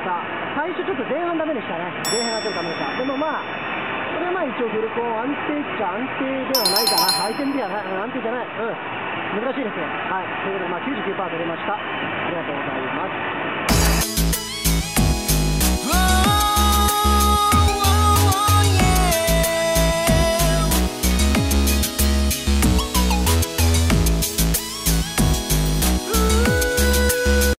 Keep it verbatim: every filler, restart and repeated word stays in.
した。最初ちょっと前半ダメでしたね。前半がちょっとダメでした。でもまあ、これはまあ一応フルコン安定っちゃ安定ではないかな。相手ではない、安定じゃない。うん。難しいですよ。はい。ということで、まあきゅうじゅうきゅうパーセント 取れました。ありがとうございます。